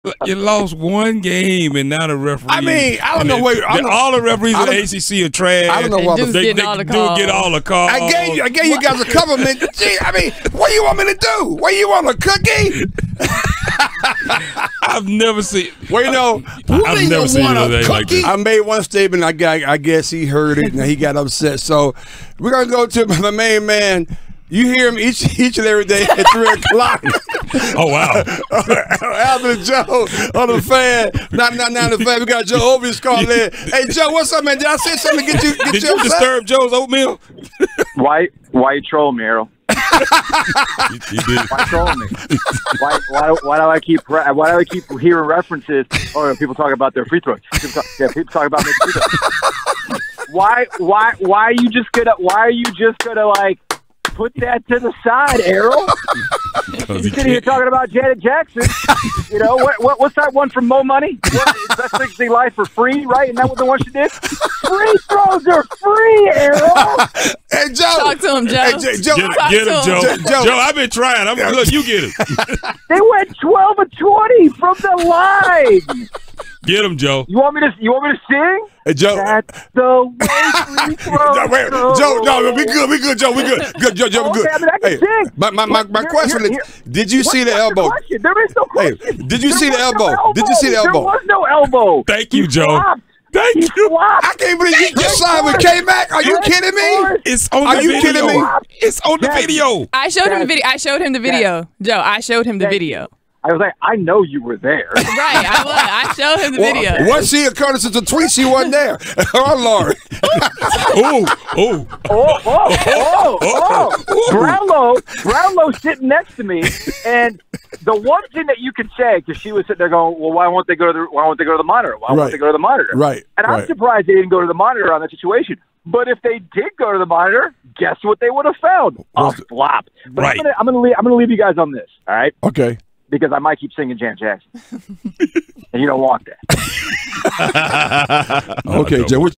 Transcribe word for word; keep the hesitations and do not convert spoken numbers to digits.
You lost one game and now the referee. I mean, I don't know they, where they, all the referees in the A C C are trash. I don't know what they, they, they all the do calls. get all the calls. I gave you, I gave you guys a couple minutes. Gee, I mean, what do you want me to do? What do you want, a cookie? I've never seen. Well, you know, I've never seen want a anything like cookie. this. I made one statement. I got, I guess he heard it and he got upset. So we're gonna go to my main man. You hear him each each and every day at three o'clock. Oh wow! After Joe on the fan, not not not the fan. We got Joe Ovies calling in. Hey Joe, what's up, man? Did I say something to get you? Get Did you, you upset? disturb Joe's oatmeal? Why? Why you trolling me, Errol? you, you did. Why trolling me? Why? Why? Why do I keep? Why do I keep hearing references? Or people talk about their free throws. People talk, yeah, people talk about their free throws. Why? Why? Why are you just gonna? Why are you just gonna like? Put that to the side, Errol. You're sitting here talking about Janet Jackson. You know, what, what, what's that one from Mo Money? What, Best Things in Life for Free, right? Isn't that what the one she did? Free throws are free, Errol. Hey, Joe. Talk to him, Joe. Hey, Joe. Joe, Get, Talk get to him, him. Joe. Joe. Joe. Joe, I've been trying. I'm, look, you get him. They went twelve of twenty from the line. Get him, Joe. You want me to? You want me to sing? Hey, Joe. That's the way free throws No, wait, go. Joe, no, we good, we good, Joe, we good, good, Joe, Joe, we good. Okay, I mean, I can hey, sing. my my my, my Here- question here- is, did you What- see the what's elbow? question? There is no Hey, question. did you There see the was no elbow? Did you see the elbow? There was no elbow. Thank you, He Joe. flopped. Thank He you. flopped. I can't believe you just signed with K-Mac. Are you kidding me? It's on Are the you video. kidding me? It's on the Yes. video. I showed him the video. I showed him the video. Joe, I showed him the video. I was like, I know you were there. Right, I was. I showed him the Well, video. was she a courtesy to tweet? She wasn't there. Oh Lord. Ooh, ooh. Oh, oh, oh, oh. Brownlow, Brownlow sitting next to me, and the one thing that you could say, because she was sitting there going, well, why won't they go to the, why won't they go to the monitor? Why won't Right. they go to the monitor? Right, And I'm right. surprised they didn't go to the monitor on that situation. But if they did go to the monitor, guess what they would have found? A What's it? flop. But Right. I'm gonna, I'm gonna leave, I'm gonna leave you guys on this, all right? Okay. Because I might keep singing Janet Jackson, and you don't want that. Okay, no. Joe. What